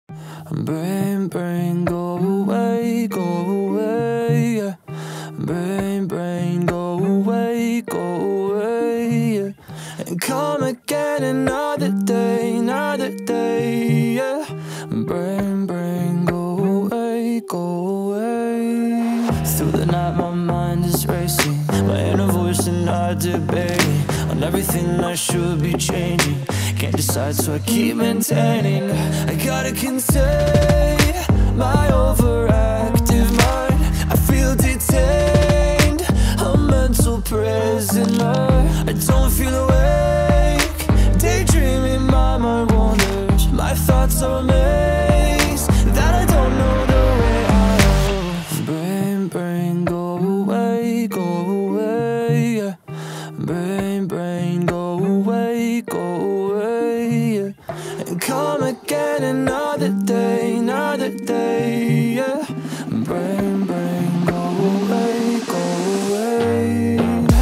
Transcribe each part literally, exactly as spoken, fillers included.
Brain, brain, go away, go away, yeah. Brain, brain, go away, go away, yeah. And come again another day, another day, yeah. Brain, brain, go away, go away. Through the night my mind is racing, my inner voice and I debating on everything I should be changing. Can't decide, so I keep maintaining. I gotta contain my overactive mind. I feel detained, a mental prisoner. I don't feel awake, daydreaming, my mind wanders. My thoughts are a maze that I don't know the way out. Brain, brain, go away, go away, yeah. Brain, brain, go away, go away, yeah. And come again another day, another day, yeah. Brain, brain, go away, go away.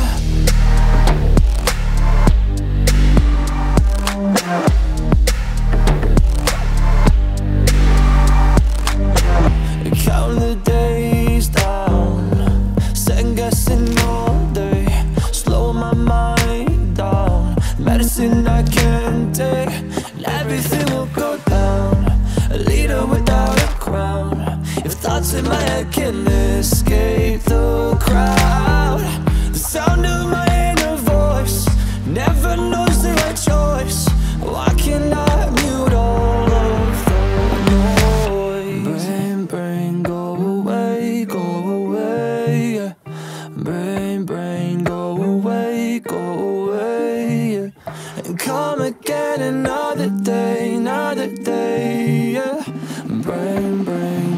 Count the days down, second guessing all day, slow my mind down. Medicine I can't take, and everything will go down. A leader without a crown. If thoughts in my head can escape the crowd, the sound of my inner voice never knows the right choice. Why can't I mute all of the noise? Brain, brain, go away, go away, yeah. Brain, brain, go away, go away, yeah. And come again another day, another day, yeah. Brain, brain